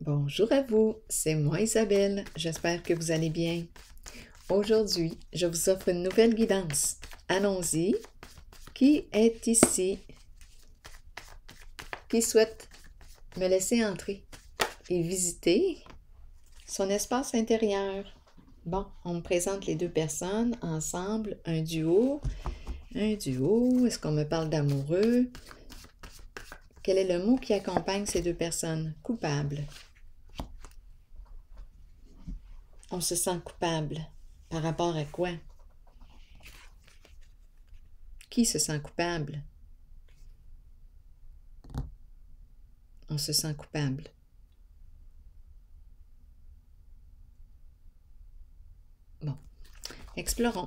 Bonjour à vous, c'est moi Isabelle, j'espère que vous allez bien. Aujourd'hui, je vous offre une nouvelle guidance. Allons-y. Qui est ici? Qui souhaite me laisser entrer et visiter son espace intérieur? Bon, on me présente les deux personnes ensemble, un duo. Est-ce qu'on me parle d'amoureux? Quel est le mot qui accompagne ces deux personnes? Coupable. On se sent coupable. Par rapport à quoi? Qui se sent coupable? On se sent coupable. Bon, explorons.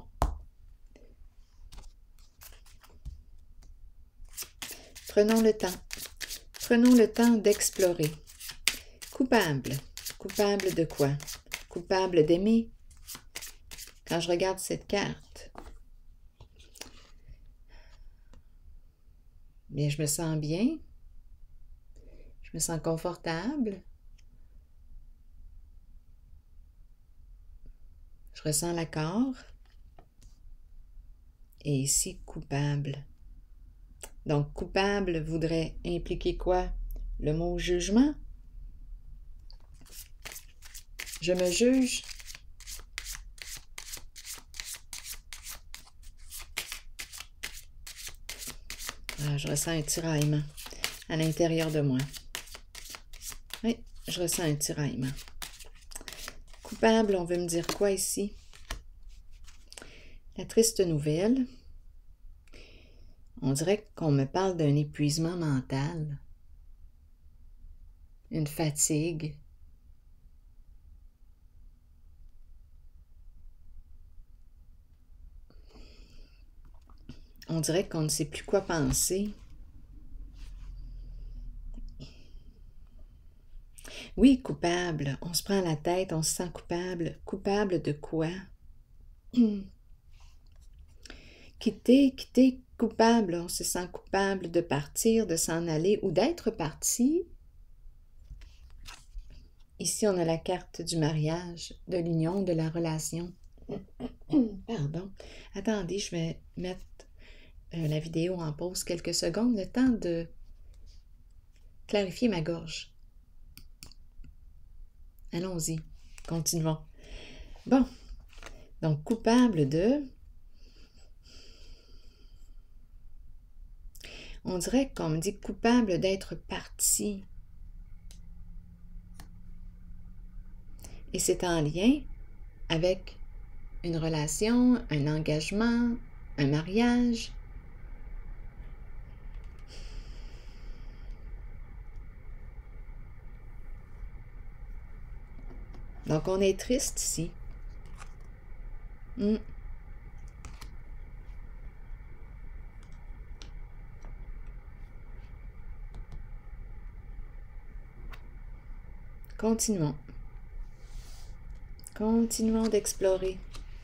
Prenons le temps. Prenons le temps d'explorer. Coupable. Coupable de quoi? Coupable d'aimer. Quand je regarde cette carte, bien, je me sens bien. Je me sens confortable. Je ressens l'accord. Et ici, coupable. Donc, coupable voudrait impliquer quoi? Le mot jugement. Je me juge. Ah, je ressens un tiraillement à l'intérieur de moi. Oui, je ressens un tiraillement. Coupable, on veut me dire quoi ici? La triste nouvelle, on dirait qu'on me parle d'un épuisement mental, une fatigue. On dirait qu'on ne sait plus quoi penser. Oui, coupable. On se prend la tête, on se sent coupable. Coupable de quoi? Quitter, coupable. On se sent coupable de partir, de s'en aller ou d'être parti. Ici, on a la carte du mariage, de l'union, de la relation. Pardon. Attendez, je vais mettre la vidéo en pause quelques secondes, le temps de clarifier ma gorge. Allons-y, continuons. Bon, donc coupable de... On dirait qu'on me dit coupable d'être parti. Et c'est en lien avec une relation, un engagement, un mariage. Donc, on est triste ici. Continuons. Continuons d'explorer.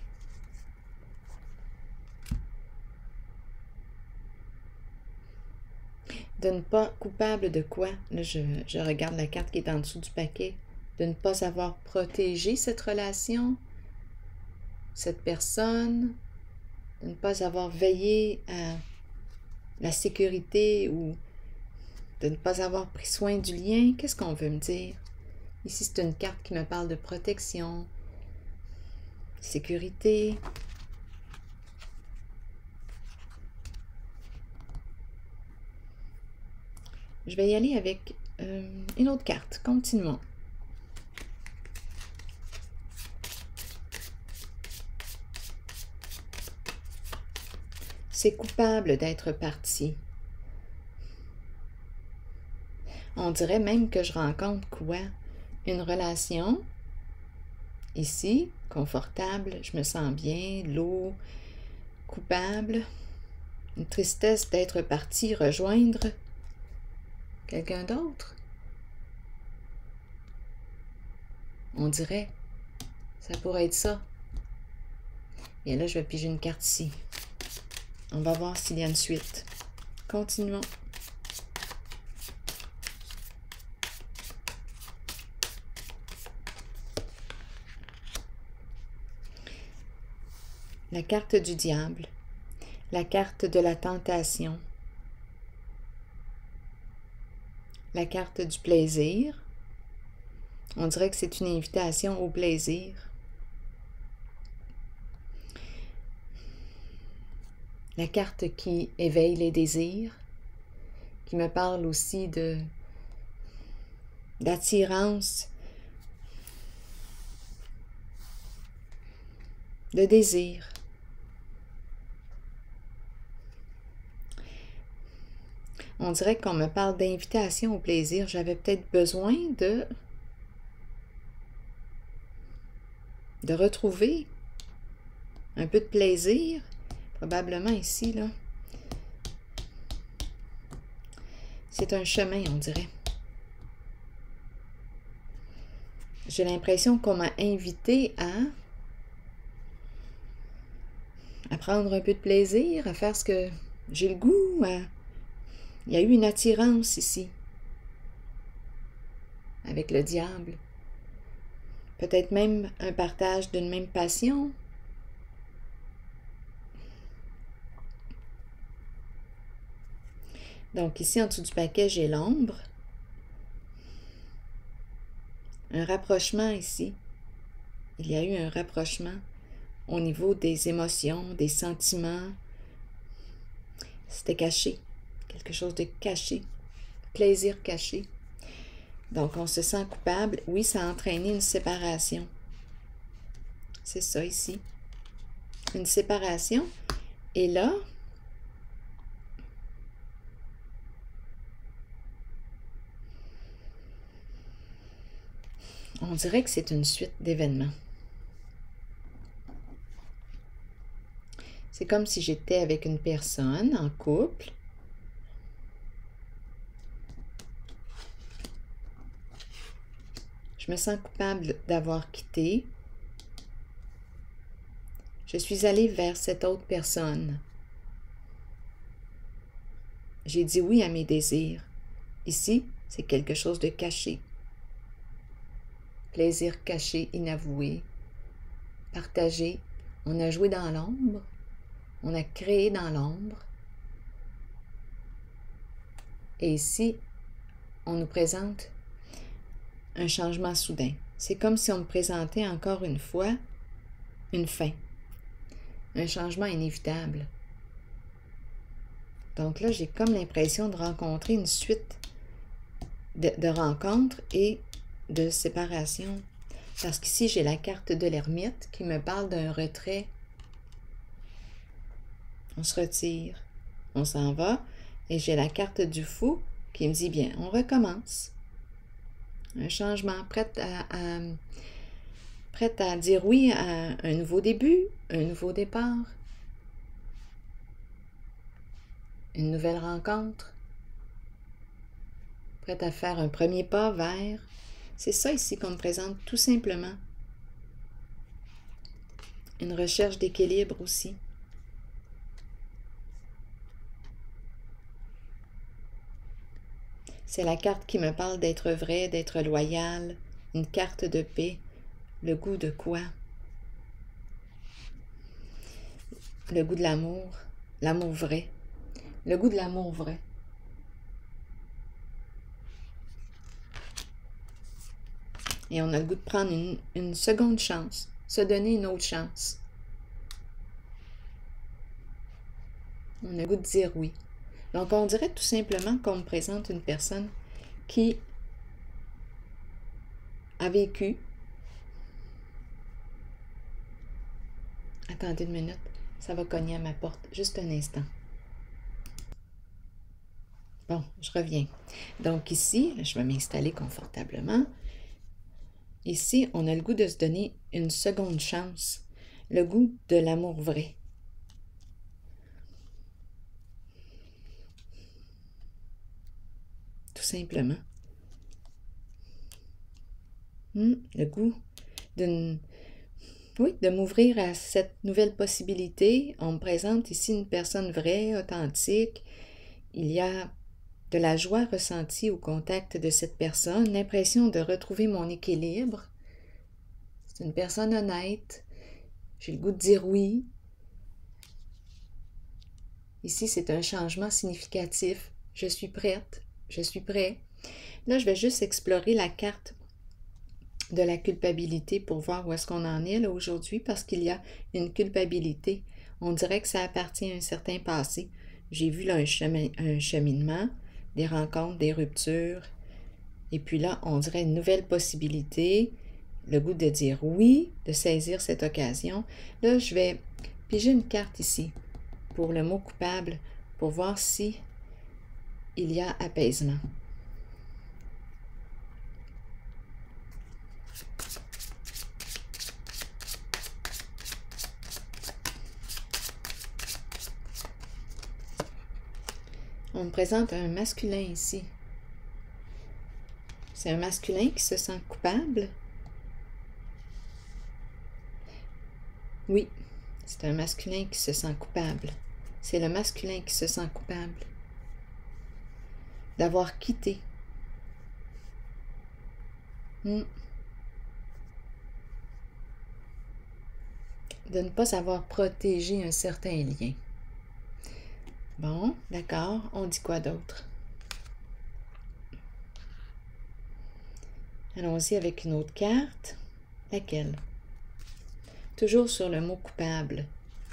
De ne pas... Coupable de quoi? Là, je regarde la carte qui est en dessous du paquet. De ne pas avoir protégé cette relation, cette personne, de ne pas avoir veillé à la sécurité ou de ne pas avoir pris soin du lien. Qu'est-ce qu'on veut me dire? Ici, c'est une carte qui me parle de protection, sécurité. Je vais y aller avec une autre carte. Continuons. C'est coupable d'être parti. On dirait même que je rencontre quoi? Une relation. Ici, confortable, je me sens bien, l'eau, coupable. Une tristesse d'être parti rejoindre quelqu'un d'autre. On dirait, ça pourrait être ça. Et là, je vais piger une carte ici. On va voir s'il y a une suite. Continuons. la carte du diable, la carte de la tentation, la carte du plaisir. On dirait que c'est une invitation au plaisir. La carte qui éveille les désirs, qui me parle aussi d'attirance, de désir. On dirait qu'on me parle d'invitation au plaisir. J'avais peut-être besoin de retrouver un peu de plaisir, probablement ici, là. C'est un chemin, on dirait. J'ai l'impression qu'on m'a invité à prendre un peu de plaisir, à faire ce que j'ai le goût. Il y a eu une attirance ici, avec le diable. Peut-être même un partage d'une même passion. Donc ici, en dessous du paquet, j'ai l'ombre. Un rapprochement ici. Il y a eu un rapprochement au niveau des émotions, des sentiments. C'était caché. Quelque chose de caché. Plaisir caché. Donc, on se sent coupable. Oui, ça a entraîné une séparation. C'est ça ici. Une séparation. Et là, on dirait que c'est une suite d'événements. C'est comme si j'étais avec une personne en couple. Je me sens coupable d'avoir quitté. Je suis allée vers cette autre personne. J'ai dit oui à mes désirs. Ici, c'est quelque chose de caché. Plaisir caché, inavoué, partagé. On a joué dans l'ombre. On a créé dans l'ombre. Et ici, on nous présente un changement soudain. C'est comme si on me présentait encore une fois une fin. Un changement inévitable. Donc là, j'ai comme l'impression de rencontrer une suite de rencontres et de séparation. Parce qu'ici, j'ai la carte de l'ermite qui me parle d'un retrait. On se retire, on s'en va. Et j'ai la carte du fou qui me dit, bien, on recommence. Un changement, prête à dire oui à un nouveau début, un nouveau départ, une nouvelle rencontre, prête à faire un premier pas vers. C'est ça ici qu'on me présente tout simplement. Une recherche d'équilibre aussi. C'est la carte qui me parle d'être vrai, d'être loyal, une carte de paix. Le goût de quoi? Le goût de l'amour vrai. Le goût de l'amour vrai. Et on a le goût de prendre une seconde chance, se donner une autre chance. On a le goût de dire oui. Donc, on dirait tout simplement qu'on me présente une personne qui a vécu. Attendez une minute, ça va cogner à ma porte. Juste un instant. Bon, je reviens. Donc ici, je vais m'installer confortablement. Ici, on a le goût de se donner une seconde chance. Le goût de l'amour vrai. Tout simplement. Le goût de m'ouvrir à cette nouvelle possibilité. On me présente ici une personne vraie, authentique. Il y a de la joie ressentie au contact de cette personne, l'impression de retrouver mon équilibre. C'est une personne honnête. J'ai le goût de dire oui. Ici, c'est un changement significatif. Je suis prête, je suis prêt. Là, je vais juste explorer la carte de la culpabilité pour voir où est-ce qu'on en est là aujourd'hui, parce qu'il y a une culpabilité. On dirait que ça appartient à un certain passé. J'ai vu là un cheminement, des rencontres, des ruptures. Et puis là, on dirait une nouvelle possibilité, le goût de dire oui, de saisir cette occasion. Là, je vais piger une carte ici pour le mot coupable, pour voir si il y a apaisement. On me présente un masculin ici. C'est un masculin qui se sent coupable. Oui, c'est un masculin qui se sent coupable. C'est le masculin qui se sent coupable d'avoir quitté. De ne pas avoir protégé un certain lien. Bon, d'accord, on dit quoi d'autre? Allons-y avec une autre carte. Laquelle? Toujours sur le mot coupable.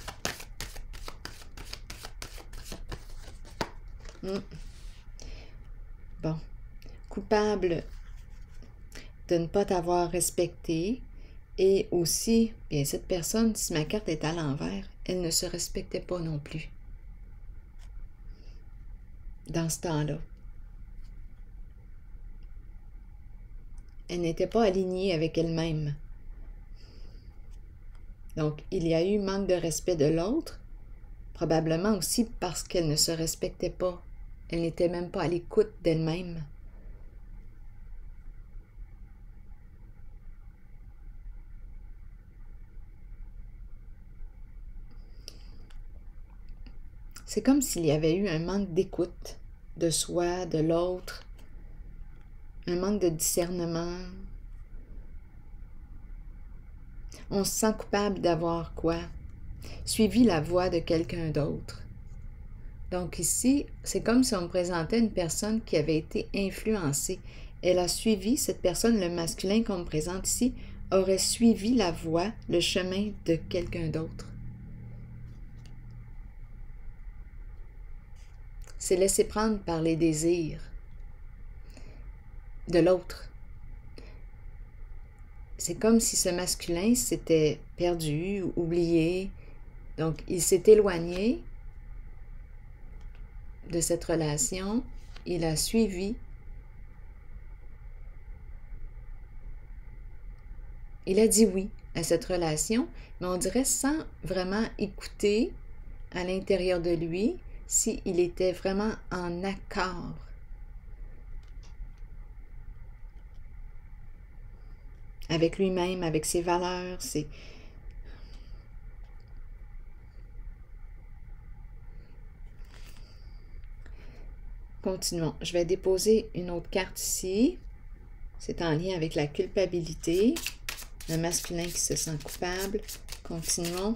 Bon, coupable de ne pas t'avoir respecté et aussi, bien cette personne, si ma carte est à l'envers, elle ne se respectait pas non plus dans ce temps-là. Elle n'était pas alignée avec elle-même. Donc, il y a eu manque de respect de l'autre, probablement aussi parce qu'elle ne se respectait pas. Elle n'était même pas à l'écoute d'elle-même. C'est comme s'il y avait eu un manque d'écoute de soi, de l'autre, un manque de discernement. On se sent coupable d'avoir quoi? Suivi la voie de quelqu'un d'autre. Donc ici, c'est comme si on me présentait une personne qui avait été influencée. Elle a suivi, cette personne, le masculin qu'on me présente ici, aurait suivi la voie, le chemin de quelqu'un d'autre. C'est laissé prendre par les désirs de l'autre. C'est comme si ce masculin s'était perdu, oublié. Donc, il s'est éloigné de cette relation. Il a suivi. Il a dit oui à cette relation, mais on dirait sans vraiment écouter à l'intérieur de lui s'il était vraiment en accord avec lui-même, avec ses valeurs, Continuons. Je vais déposer une autre carte ici. C'est en lien avec la culpabilité. Le masculin qui se sent coupable. Continuons.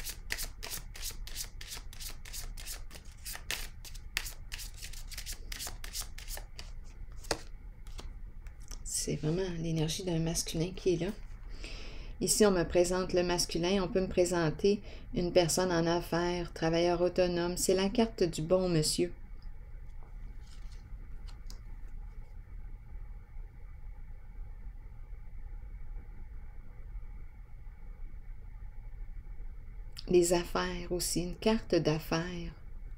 C'est vraiment l'énergie d'un masculin qui est là. Ici, on me présente le masculin. On peut me présenter une personne en affaires, travailleur autonome. C'est la carte du bon monsieur. Les affaires aussi, une carte d'affaires.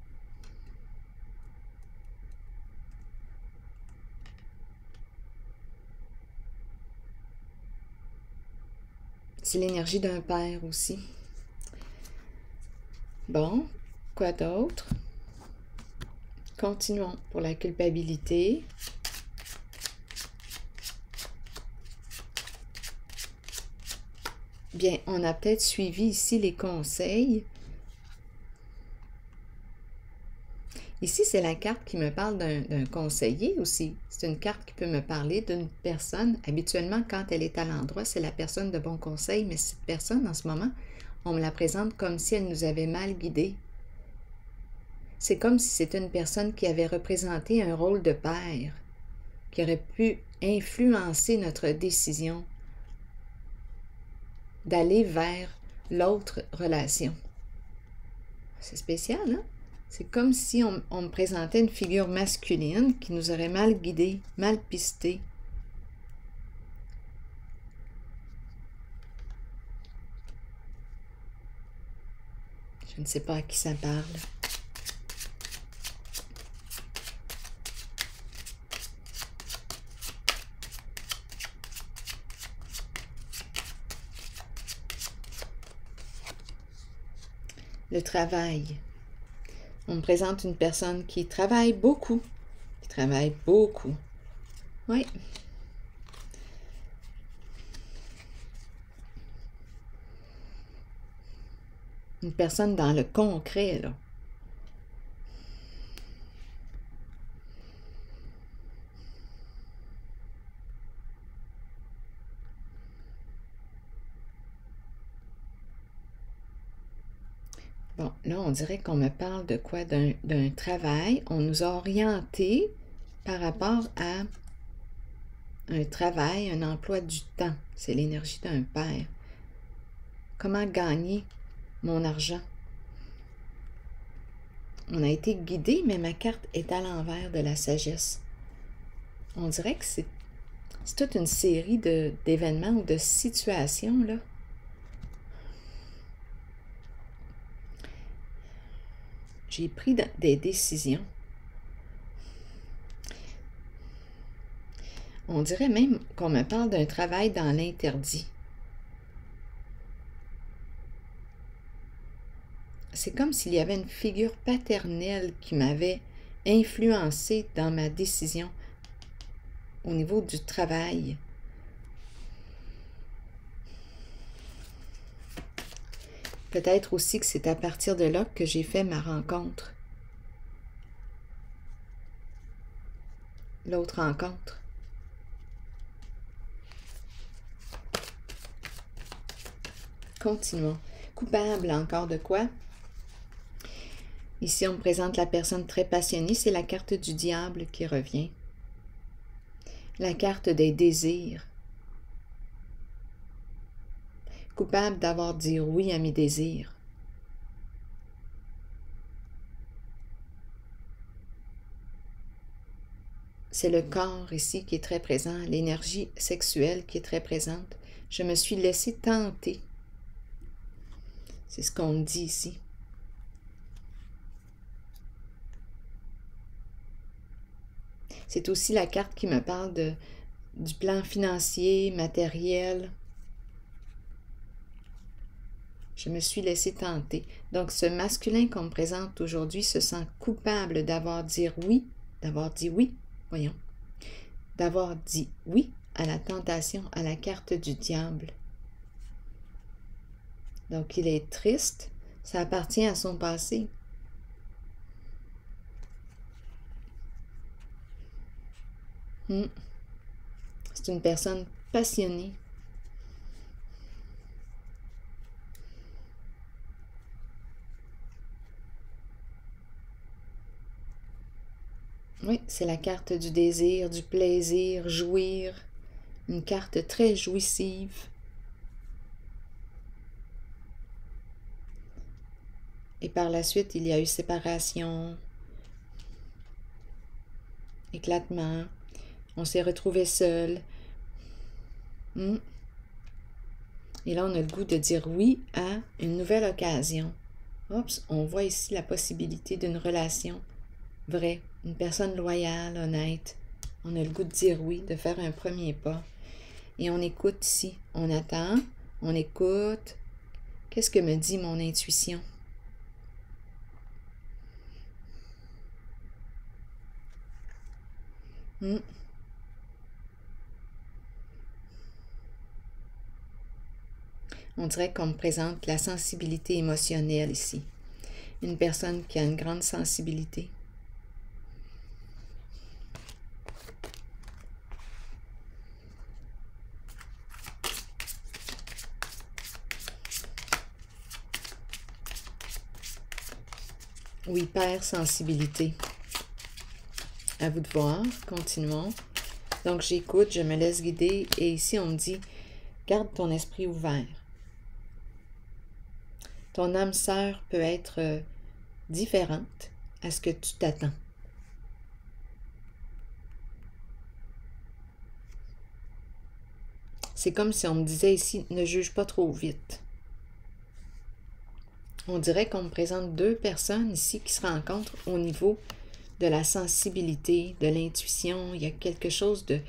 C'est l'énergie d'un père aussi. Bon, quoi d'autre? Continuons pour la culpabilité. Bien, on a peut-être suivi ici les conseils. Ici, c'est la carte qui me parle d'un conseiller aussi. C'est une carte qui peut me parler d'une personne. Habituellement, quand elle est à l'endroit, c'est la personne de bon conseil, mais cette personne, en ce moment, on me la présente comme si elle nous avait mal guidés. C'est comme si c'était une personne qui avait représenté un rôle de père, qui aurait pu influencer notre décision d'aller vers l'autre relation. C'est spécial, hein? C'est comme si on me présentait une figure masculine qui nous aurait mal guidés, mal pistés. Je ne sais pas à qui ça parle. Le travail. On me présente une personne qui travaille beaucoup. Qui travaille beaucoup. Oui. Une personne dans le concret, là. Bon, là, on dirait qu'on me parle de quoi? D'un travail. On nous a orientés par rapport à un travail, un emploi du temps. C'est l'énergie d'un père. Comment gagner mon argent? On a été guidé, mais ma carte est à l'envers de la sagesse. On dirait que c'est toute une série d'événements ou de situations, là. J'ai pris des décisions. On dirait même qu'on me parle d'un travail dans l'interdit. C'est comme s'il y avait une figure paternelle qui m'avait influencée dans ma décision au niveau du travail. Peut-être aussi que c'est à partir de là que j'ai fait ma rencontre. L'autre rencontre. Continuons. Coupable encore de quoi? Ici, on me présente la personne très passionnée. C'est la carte du diable qui revient. La carte des désirs. Coupable d'avoir dit oui à mes désirs. C'est le corps ici qui est très présent, l'énergie sexuelle qui est très présente. Je me suis laissée tenter. C'est ce qu'on me dit ici. C'est aussi la carte qui me parle du plan financier, matériel. Je me suis laissée tenter. Donc, ce masculin qu'on me présente aujourd'hui se sent coupable d'avoir dit oui, d'avoir dit oui à la tentation, à la carte du diable. Donc, il est triste. Ça appartient à son passé. C'est une personne passionnée. Oui, c'est la carte du désir, du plaisir, jouir. Une carte très jouissive. Et par la suite, il y a eu séparation, éclatement. On s'est retrouvés seuls. Et là, on a le goût de dire oui à une nouvelle occasion. Oups, on voit ici la possibilité d'une relation vraie, une personne loyale, honnête. On a le goût de dire oui, de faire un premier pas. Et on écoute ici. On attend, on écoute. Qu'est-ce que me dit mon intuition? On dirait qu'on me présente la sensibilité émotionnelle ici. Une personne qui a une grande sensibilité. ou hypersensibilité. À vous de voir. Continuons. Donc, j'écoute, je me laisse guider. Et ici, on me dit, garde ton esprit ouvert. Ton âme sœur peut être différente à ce que tu t'attends. C'est comme si on me disait ici, ne juge pas trop vite. On dirait qu'on me présente deux personnes ici qui se rencontrent au niveau de la sensibilité, de l'intuition. Il y a quelque chose de...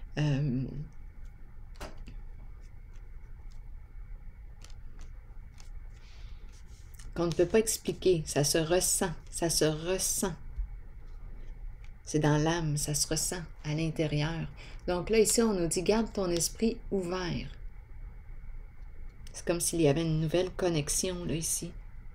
qu'on ne peut pas expliquer. Ça se ressent. Ça se ressent. C'est dans l'âme, ça se ressent à l'intérieur. Donc là, ici, on nous dit, garde ton esprit ouvert. C'est comme s'il y avait une nouvelle connexion, là, ici.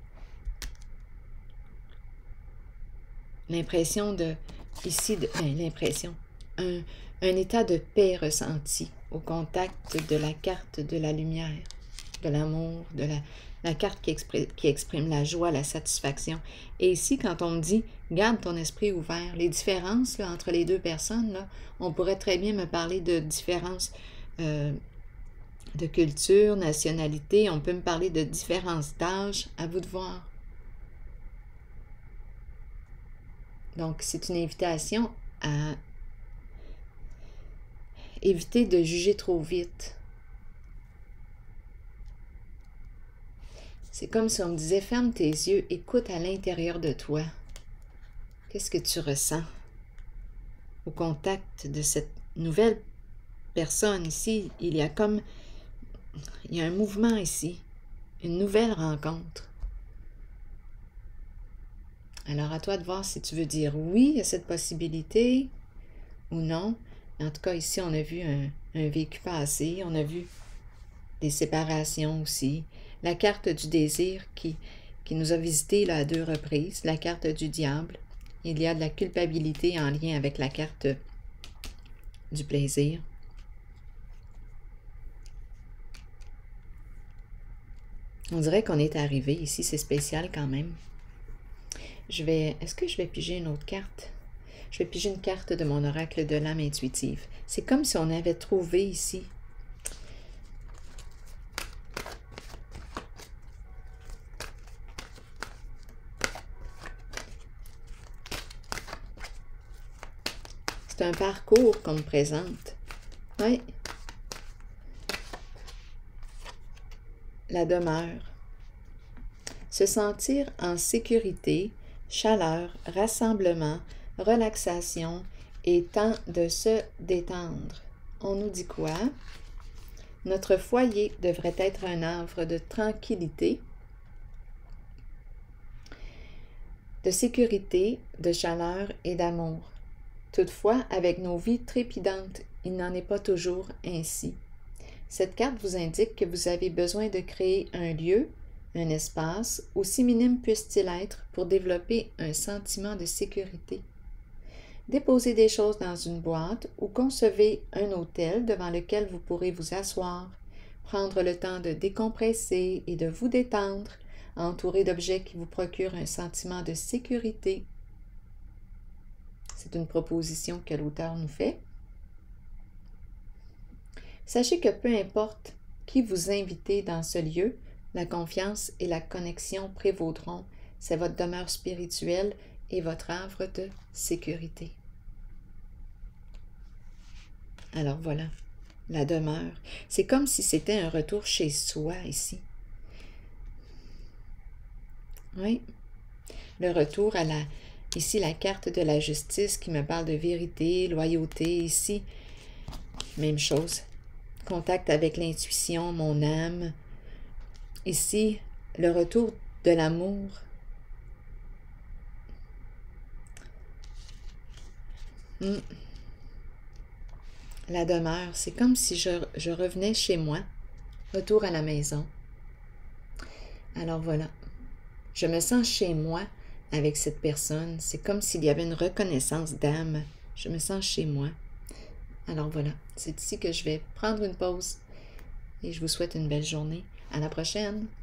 L'impression de, ici, l'impression, un état de paix ressenti au contact de la carte de la lumière, de l'amour, de la carte qui exprime la joie, la satisfaction. Et ici, quand on me dit, garde ton esprit ouvert, les différences là, entre les deux personnes, là, on pourrait très bien me parler de différences de culture, nationalité, on peut me parler de différences d'âge, à vous de voir. Donc, c'est une invitation à éviter de juger trop vite. C'est comme si on me disait, ferme tes yeux, écoute à l'intérieur de toi. Qu'est-ce que tu ressens au contact de cette nouvelle personne ici? Il y a un mouvement ici, une nouvelle rencontre. Alors, à toi de voir si tu veux dire oui à cette possibilité ou non. En tout cas, ici, on a vu un vécu passé, on a vu des séparations aussi. La carte du désir qui nous a visités là, à 2 reprises, la carte du diable. Il y a de la culpabilité en lien avec la carte du plaisir. On dirait qu'on est arrivé ici, c'est spécial quand même. Est-ce que je vais piger une autre carte? Je vais piger une carte de mon oracle de l'âme intuitive. C'est comme si on avait trouvé ici c'est un parcours qu'on me présente. Oui. La demeure. Se sentir en sécurité, chaleur, rassemblement, relaxation et temps de se détendre. On nous dit quoi? Notre foyer devrait être un havre de tranquillité, de sécurité, de chaleur et d'amour. Toutefois, avec nos vies trépidantes, il n'en est pas toujours ainsi. Cette carte vous indique que vous avez besoin de créer un lieu, un espace, aussi minime puisse-t-il être, pour développer un sentiment de sécurité. Déposez des choses dans une boîte ou concevez un hôtel devant lequel vous pourrez vous asseoir, prendre le temps de décompresser et de vous détendre, entouré d'objets qui vous procurent un sentiment de sécurité. C'est une proposition que l'auteur nous fait. Sachez que peu importe qui vous invitez dans ce lieu, la confiance et la connexion prévaudront. C'est votre demeure spirituelle et votre havre de sécurité. Alors voilà, la demeure. C'est comme si c'était un retour chez soi ici. Oui, le retour à ici la carte de la justice qui me parle de vérité, loyauté. Ici, même chose. Contact avec l'intuition, mon âme. Ici, le retour de l'amour. La demeure, c'est comme si je revenais chez moi, retour à la maison. Alors voilà, je me sens chez moi avec cette personne. C'est comme s'il y avait une reconnaissance d'âme. Je me sens chez moi. Alors voilà, c'est ici que je vais prendre une pause et je vous souhaite une belle journée. À la prochaine!